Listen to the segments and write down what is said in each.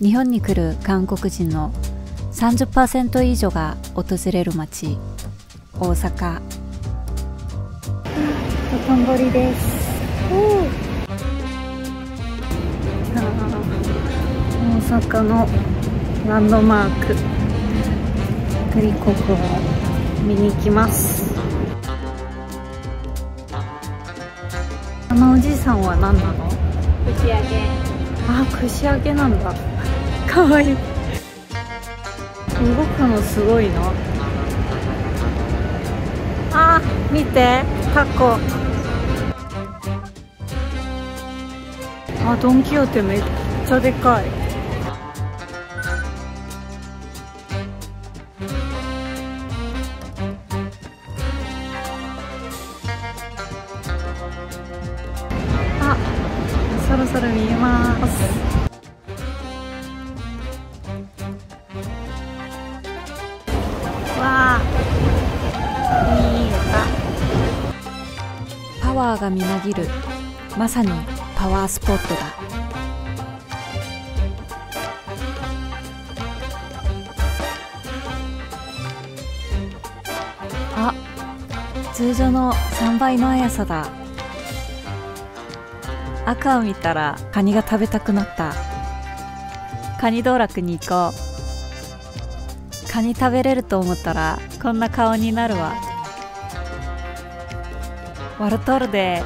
日本に来る韓国人の 30% 以上が訪れる街、大阪。道頓堀です。大阪のランドマーク、グリコフを見に行きます。あのおじいさんは何なの？ 串揚げ。 あ、串揚げなんだ。かわいい。動くのすごいな。あ、見て、タコ。あ、ドン・キホーテめっちゃでかい。あ、そろそろ見えます。わあ、見えた。パワーがみなぎる、まさにパワースポットだ。あ、通常の3倍の速さだ。赤を見たらカニが食べたくなった。カニ道楽に行こう。カニ食べれると思ったらこんな顔になるわ。ワルトルで。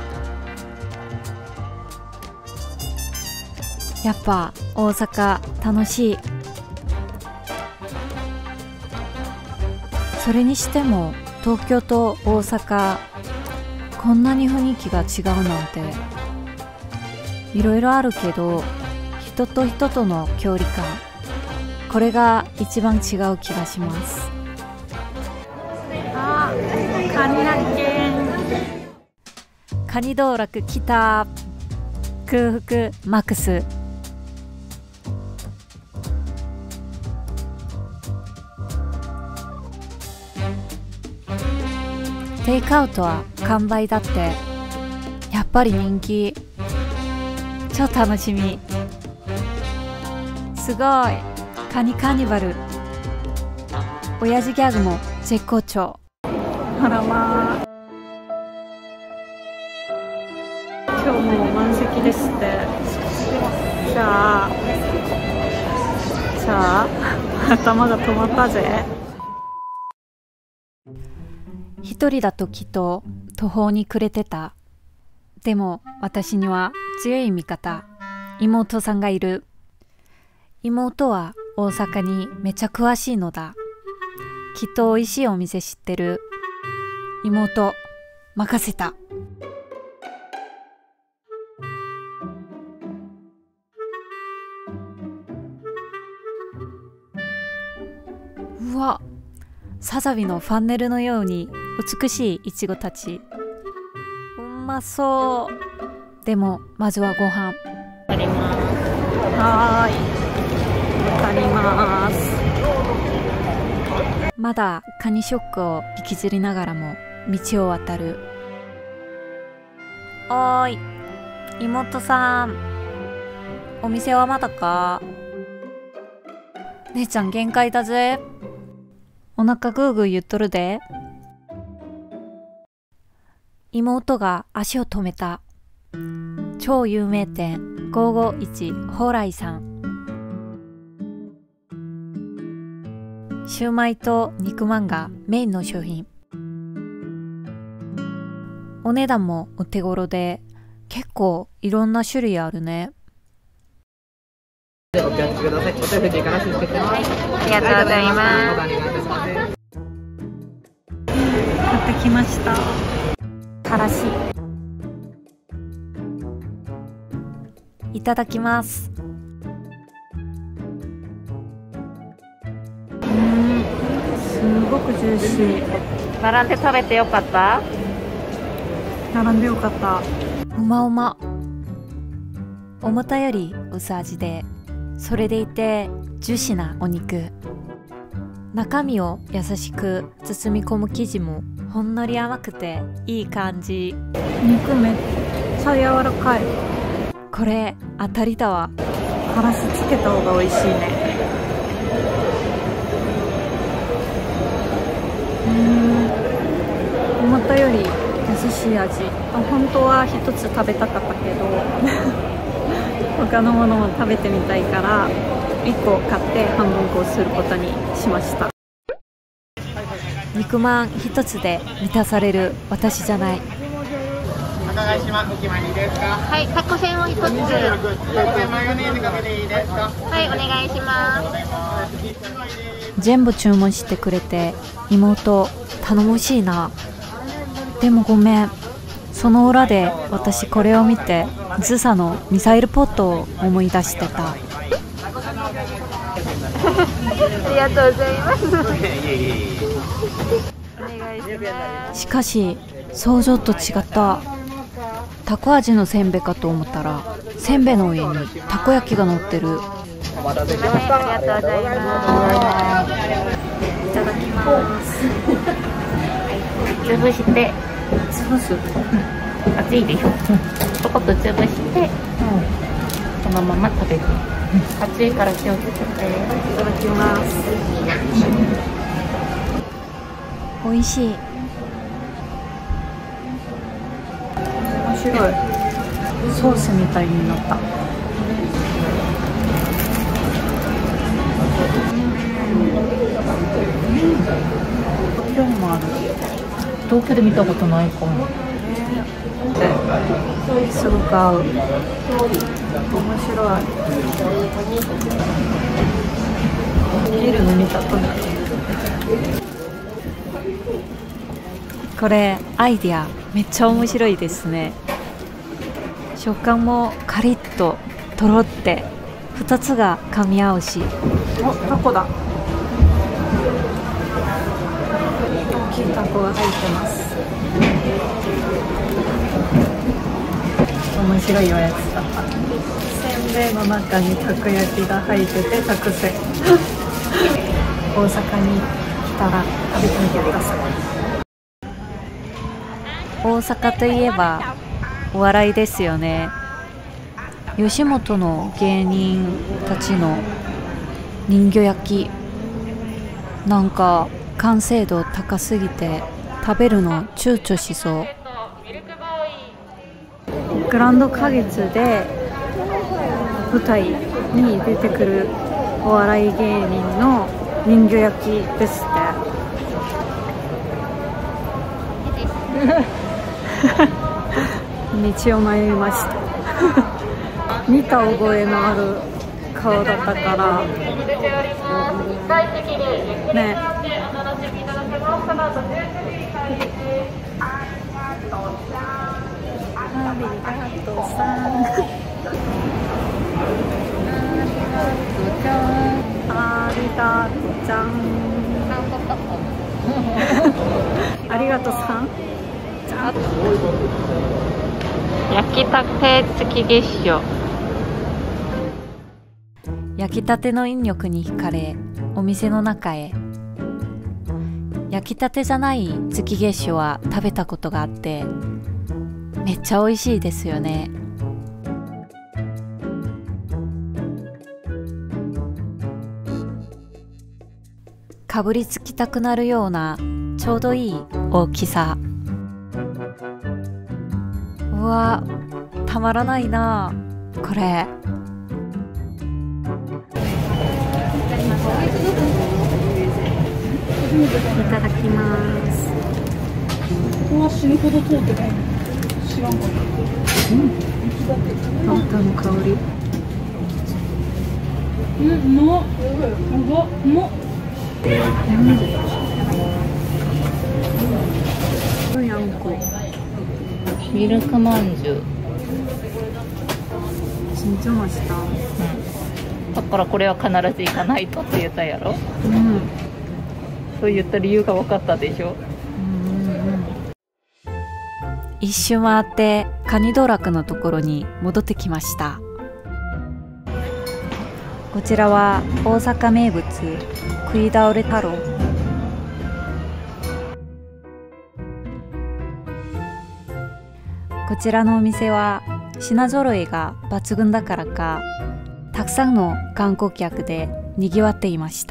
やっぱ大阪楽しい。それにしても東京と大阪、こんなに雰囲気が違うなんて。いろいろあるけど、人と人との距離感、これが一番違う気がします。あ、カニ発見。カニ道楽来た。空腹マックス。テイクアウトは完売だって。やっぱり人気。超楽しみ。すごい。カニカーニバル。親父ギャグも絶好調。あらまあ。今日も満席ですって。じゃあ頭が止まったぜ。一人だときっと途方に暮れてた。でも私には強い味方、妹さんがいる。妹は大阪にめちゃ詳しいのだ。きっと美味しいお店知ってる。妹、任せた。うわ、サザビのファンネルのように美しいイチゴたち。うまそう。でもまずはご飯。はーい、わかります。まだカニショックを引きずりながらも道を渡る。おーい、妹さん、お店はまだか？姉ちゃん限界だぜ。お腹グーグー言っとるで。妹が足を止めた。超有名店551蓬莱さん。シューマイと肉まんがメインの商品。お値段もお手頃で、結構いろんな種類あるね。 お気をつけください。お手振りからしてきます。 ありがとうございます。 買ってきました。からし。いただきます。すごくジューシー。 並んで食べてよかった？ 並んでよかった。うまうま。思ったより薄味で、それでいてジューシーなお肉。中身を優しく包み込む生地もほんのり甘くていい感じ。肉めっちゃ柔らかい。これ当たりだわ。 からしつけた方が美味しいね。思ったより優しい味。本当は一つ食べたかったけど他のものも食べてみたいから1個買って半分こうすることにしました。肉まん一つで満たされる私じゃない。 お願いします。お決まりですか？ はい、タコせんを一つ。 マヨネーズかけていいですか？ はい、お願いします。 全部注文してくれて妹頼もしいな。でもごめん、その裏で私これを見てズサのミサイルポットを思い出してた。 ありがとうございます。お願いします。 しかし想像と違った。たこ味のせんべいかと思ったらせんべいの上にたこ焼きが乗ってる。 お待たせしました。 ありがとうございます。いただきます。潰して、 潰す。 熱いでしょ。ちょこっと潰して、そのまま食べる。熱いから気をつけて。いただきます。 美味しい。面白い。ソースみたいになった。色もある。 東京で見たことないかも。 すごく合う。面白い。見るの見たくなる。これアイディアめっちゃ面白いですね。食感もカリッととろって2つが噛み合うし。お、タコだ。大きいタコが入ってます。面白いおやつだった。せんべいの中にたこ焼きが入っててたくせん大阪に来たら食べてみてください。大阪といえばお笑いですよね。吉本の芸人たちの人魚焼き、なんか完成度高すぎて食べるの躊躇しそう。グランド花月で舞台に出てくるお笑い芸人の人魚焼きですって道を迷いました見た覚えのある顔だったからね。ありがとうちゃん。ありがとうさん。 焼きたて月月賞。 焼きたての引力に惹かれお店の中へ。焼きたてじゃない月月賞は食べたことがあってめっちゃ美味しいですよね。かぶりつきたくなるようなちょうどいい大きさ。うわ、たまらないなこれ。いただきます。 ここは死ぬほど通ってない。知らんかった。 バターの香り。 うまっ。うまっ。 やんこ。 ミルクまんじゅう。 緊張ました。 だからこれは必ず行かないとって言ったやろ。 うん。 そう言った理由が分かったでしょ。 一周回ってカニ道楽のところに戻ってきました。こちらは大阪名物食い倒れ太郎。こちらのお店は品揃えが抜群だからかたくさんの観光客でにぎわっていました。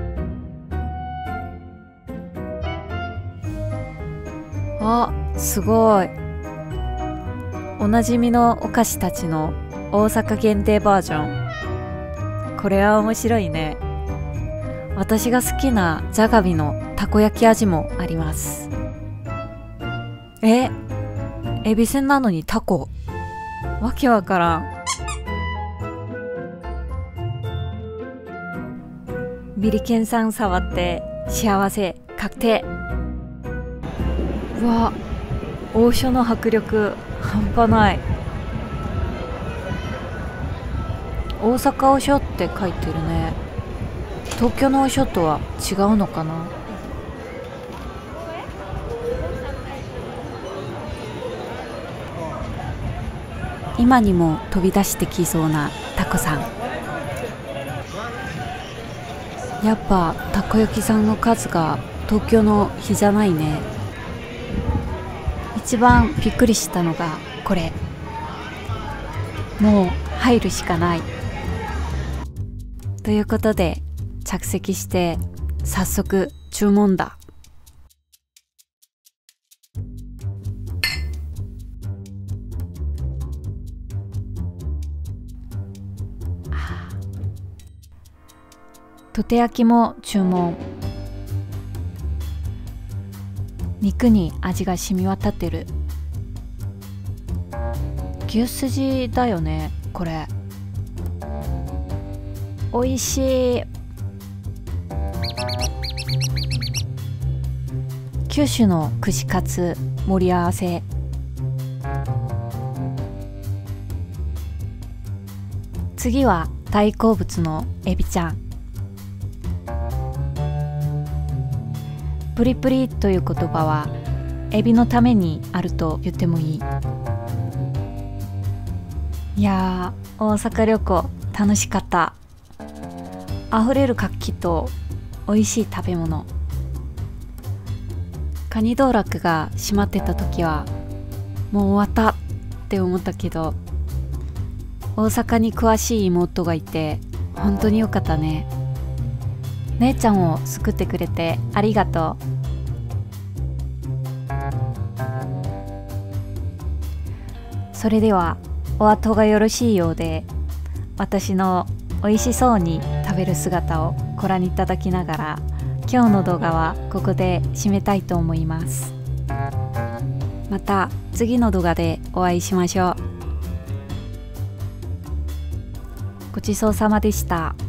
あ、すごい。おなじみのお菓子たちの大阪限定バージョン。これは面白いね。私が好きなじゃがビのたこ焼き味もあります。エビせんなのにタコ。わけわからん。ビリケンさん触って幸せ確定。うわ、王将の迫力半端ない。大阪王将って書いてるね。東京の王将とは違うのかな。今にも飛び出してきそうなタコさん。やっぱたこ焼きさんの数が東京の比じゃないね。一番びっくりしたのがこれ。もう入るしかない。ということで着席して早速注文だ。とて焼きも注文。肉に味が染み渡ってる。牛すじだよねこれ。おいしい。九州の串カツ盛り合わせ。次は大好物のエビちゃん。プリプリという言葉はエビのためにあると言ってもいい。いやー、大阪旅行楽しかった。あふれる活気と美味しい食べ物。カニ道楽が閉まってた時はもう終わったって思ったけど、大阪に詳しい妹がいて本当によかったね。姉ちゃんを救ってくれてありがとう。それではお後がよろしいようで、私の美味しそうに食べる姿をご覧いただきながら、今日の動画はここで締めたいと思います。また次の動画でお会いしましょう。ごちそうさまでした。